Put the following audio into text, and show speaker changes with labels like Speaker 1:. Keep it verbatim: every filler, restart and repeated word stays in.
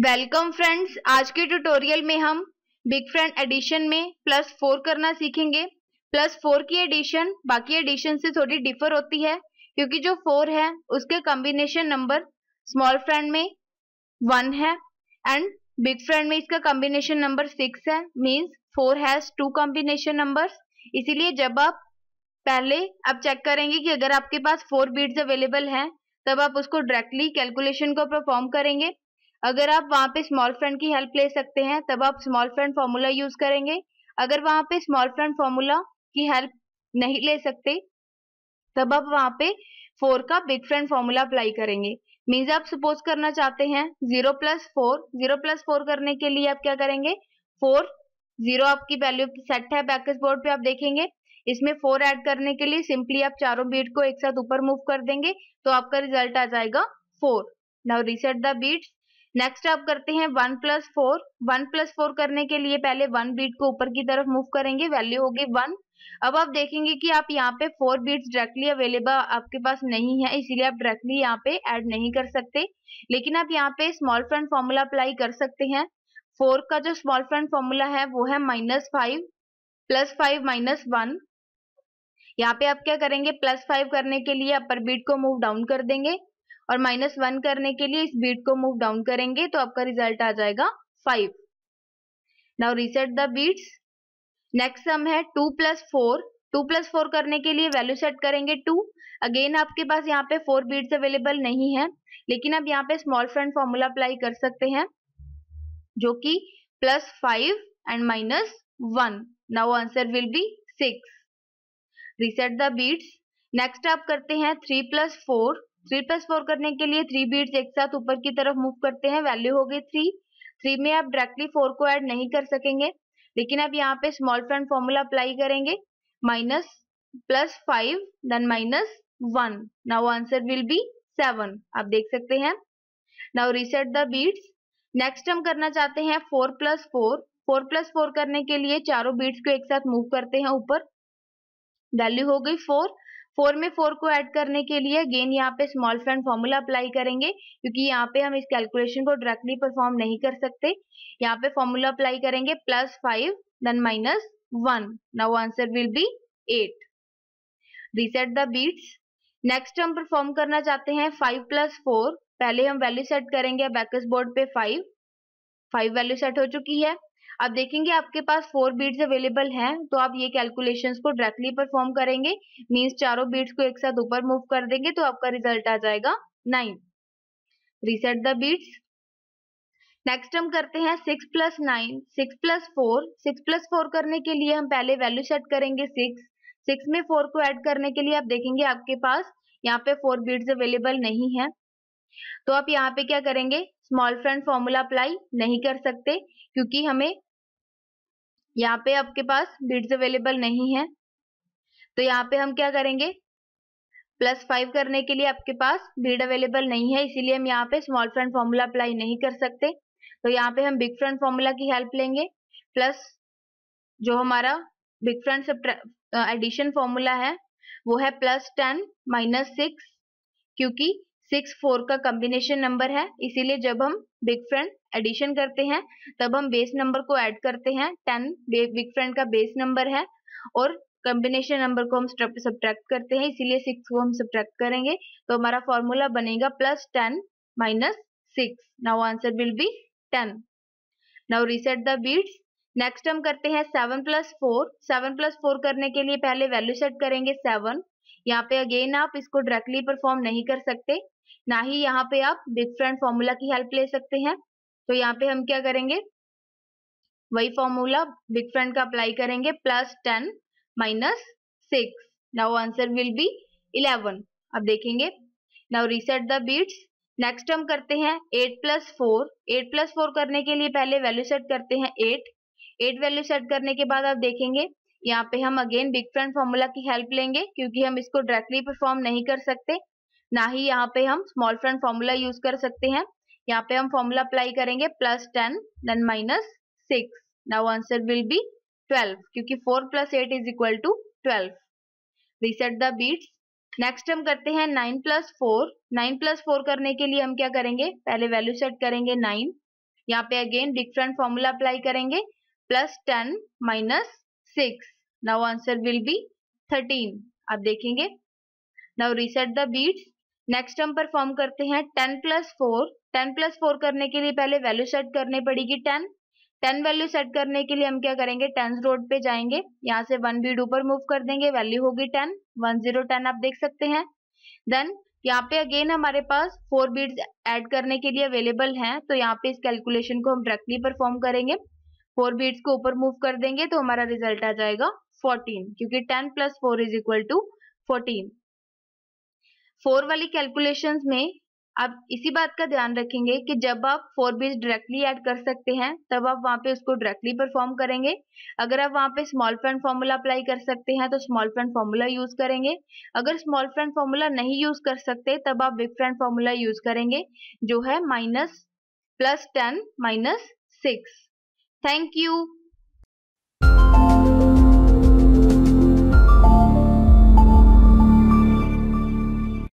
Speaker 1: Welcome friends, आज के tutorial में हम बिग फ्रेंड एडिशन में प्लस फोर करना सीखेंगे। प्लस फोर की एडिशन बाकी एडिशन से थोड़ी डिफर होती है क्योंकि जो फोर है उसके कॉम्बिनेशन नंबर स्मॉल फ्रेंड में वन है एंड बिग फ्रेंड में इसका कॉम्बिनेशन नंबर सिक्स है। Means four has two combination numbers. इसीलिए जब आप पहले आप चेक करेंगे कि अगर आपके पास फोर बीट्स अवेलेबल हैं तब आप उसको डायरेक्टली कैलकुलेशन को परफॉर्म करेंगे। अगर आप वहां पे स्मॉल फ्रेंड की हेल्प ले सकते हैं तब आप स्मॉल फ्रेंड फॉर्मूला यूज करेंगे। अगर वहां पे स्मॉल फ्रेंड फॉर्मूला की हेल्प नहीं ले सकते तब आप वहां पे फोर का बिग फ्रेंड फॉर्मूला अप्लाई करेंगे। मीन्स आप सपोज करना चाहते हैं zero plus four zero plus four करने के लिए आप क्या करेंगे, फोर जीरो आपकी वैल्यू सेट है बैकस बोर्ड पे, आप देखेंगे इसमें फोर ऐड करने के लिए सिंपली आप चारों बीट को एक साथ ऊपर मूव कर देंगे तो आपका रिजल्ट आ जाएगा four. Now reset the beats. Next आप करते हैं one plus four. One plus four करने के लिए पहले वन बीट को ऊपर की तरफ मूव करेंगे, वैल्यू होगी वन। अब आप देखेंगे कि आप यहाँ पे फोर बीट्स डायरेक्टली अवेलेबल आपके पास नहीं है, इसीलिए आप डायरेक्टली यहाँ पे ऐड नहीं कर सकते। लेकिन आप यहाँ पे स्मॉल फ्रेंड फॉर्मूला अप्लाई कर सकते हैं। फोर का जो स्मॉल फ्रेंड फॉर्मूला है वो है minus five plus five minus one. यहाँ पे आप क्या करेंगे, प्लस फाइव करने के लिए अपर बीट को मूव डाउन कर देंगे और माइनस वन करने के लिए इस बीट को मूव डाउन करेंगे तो आपका रिजल्ट आ जाएगा five. Now reset the beats. Next sum है two plus four. Two plus four करने के लिए वैल्यू सेट करेंगे टू। अगेन आपके पास यहाँ पे फोर बीट्स अवेलेबल नहीं है, लेकिन आप यहाँ पे स्मॉल फ्रेंड फॉर्मूला अप्लाई कर सकते हैं जो कि plus five and minus one. Now answer will be six. Reset the beats. Next आप करते हैं three plus four. Three plus four करने के लिए थ्री बीट्स एक साथ ऊपर की तरफ मूव करते हैं, वैल्यू हो गई थ्री। थ्री में आप डायरेक्टली फोर को ऐड नहीं कर सकेंगे, लेकिन आप यहाँ पे स्मॉल फ्रेंड फॉर्मूला अप्लाई करेंगे minus plus five then minus one. Now answer will be seven, आप देख सकते हैं। Now reset the beats. Next हम करना चाहते हैं four plus four. Four plus four करने के लिए चारों बीट्स को एक साथ मूव करते हैं ऊपर, वैल्यू हो गई फोर। फोर में फोर को ऐड करने के लिए अगेन यहाँ पे स्मॉल फ्रेंड फॉर्मूला अप्लाई करेंगे क्योंकि यहाँ पे हम इस कैलकुलेशन को डायरेक्टली परफॉर्म नहीं कर सकते। यहाँ पे फॉर्मूला अप्लाई करेंगे plus five then minus one. Now answer will be eight. Reset the beats. Next हम परफॉर्म करना चाहते हैं फाइव प्लस फोर। पहले हम वैल्यू सेट करेंगे बैकस बोर्ड पे फाइव। फाइव वैल्यू सेट हो चुकी है। आप देखेंगे आपके पास फोर बीट्स अवेलेबल हैं तो आप ये कैलकुलेशंस को डायरेक्टली परफॉर्म करेंगे। मींस चारों बीट्स को एक साथ ऊपर मूव कर देंगे तो आपका रिजल्ट आ जाएगा nine. Reset the beats. Next हम करते हैं six plus nine. Six plus four. Six plus four करने के लिए हम पहले वैल्यू सेट करेंगे सिक्स। सिक्स में फोर को ऐड करने के लिए आप देखेंगे आपके पास यहाँ पे फोर बीट्स अवेलेबल नहीं है, तो आप यहाँ पे क्या करेंगे, स्मॉल फ्रेंड फॉर्मूला अप्लाई नहीं कर सकते क्योंकि हमें यहाँ पे आपके पास बीट्स अवेलेबल नहीं है। तो यहाँ पे हम क्या करेंगे, प्लस फाइव करने के लिए आपके पास बीट अवेलेबल नहीं है, इसीलिए हम यहाँ पे स्मॉल फ्रेंड फॉर्मूला अप्लाई नहीं कर सकते। तो यहाँ पे हम बिग फ्रेंड फॉर्मूला की हेल्प लेंगे। प्लस जो हमारा बिग फ्रेंड एडिशन फॉर्मूला है वो है प्लस टेन माइनस सिक्स, क्योंकि सिक्स फोर का कॉम्बिनेशन नंबर है, इसीलिए जब हम बिग फ्रेंड एडिशन करते हैं तब हम बेस नंबर को ऐड करते हैं। टेन बिग फ्रेंड का बेस नंबर है और कॉम्बिनेशन नंबर को हम सब्ट्रैक्ट करते हैं, इसीलिए सिक्स को हम सब्ट्रैक्ट करेंगे तो हमारा फॉर्मूला बनेगा plus ten minus six. Now answer will be ten. Now reset the beats. Next हम करते हैं seven plus four. Seven plus four करने के लिए पहले वैल्यू सेट करेंगे सेवन। यहाँ पे अगेन आप इसको डायरेक्टली परफॉर्म नहीं कर सकते, ना ही यहाँ पे आप बिग फ्रेंड फॉर्मूला की हेल्प ले सकते हैं। तो यहाँ पे हम क्या करेंगे, वही फॉर्मूला बिग फ्रेंड का अप्लाई करेंगे plus ten minus six. Now answer will be eleven, अब देखेंगे। Now reset the beats. Next हम करते हैं eight plus four. Eight plus four करने के लिए पहले वैल्यू सेट करते हैं एट। एट वैल्यू सेट करने के बाद आप देखेंगे यहाँ पे हम अगेन बिग फ्रेंड फॉर्मूला की हेल्प लेंगे क्योंकि हम इसको डायरेक्टली परफॉर्म नहीं कर सकते, ना ही यहाँ पे हम स्मॉल फ्रेंड फॉर्मूला यूज कर सकते हैं। यहाँ पे हम फॉर्मूला अप्लाई करेंगे plus ten then minus six. Now answer will be twelve, क्योंकि four plus eight is equal to twelve. Reset the beats. Next हम करते हैं nine plus four. Nine plus four करने के लिए हम क्या करेंगे, पहले वैल्यू सेट करेंगे नाइन। यहाँ पे again big friend formula apply करेंगे, plus ten minus six, now answer will be thirteen. आप देखेंगे, now reset the beats. Next हम परफॉर्म करते हैं ten plus four. Ten plus four करने के लिए पहले वैल्यू सेट करनी पड़ेगी टेन। टेन वैल्यू सेट करने के लिए हम क्या करेंगे, टेंस रोड पे जाएंगे, यहाँ से वन बीट ऊपर मूव कर देंगे, वैल्यू होगी टेन, वन जीरो टेन आप देख सकते हैं। देन यहाँ पे अगेन हमारे पास फोर बीट्स ऐड करने के लिए अवेलेबल हैं, तो यहाँ पे इस कैलकुलेशन को हम डायरेक्टली परफॉर्म करेंगे। फोर बीट्स को ऊपर मूव कर देंगे तो हमारा रिजल्ट आ जाएगा फोर्टीन, क्योंकि ten plus four is equal to fourteen. Four वाली कैलकुलेशंस में आप इसी बात का ध्यान रखेंगे कि जब आप फोर बीट्स डायरेक्टली ऐड कर सकते हैं तब आप वहां पे उसको डायरेक्टली परफॉर्म करेंगे। अगर आप वहां पे स्मॉल फ्रेंड फॉर्मूला अप्लाई कर सकते हैं तो स्मॉल फ्रेंड फॉर्मूला यूज करेंगे। अगर स्मॉल फ्रेंड फॉर्मूला नहीं यूज कर सकते तब आप बिग फ्रेंड फॉर्मूला यूज करेंगे, जो है minus plus ten minus six. Thank you.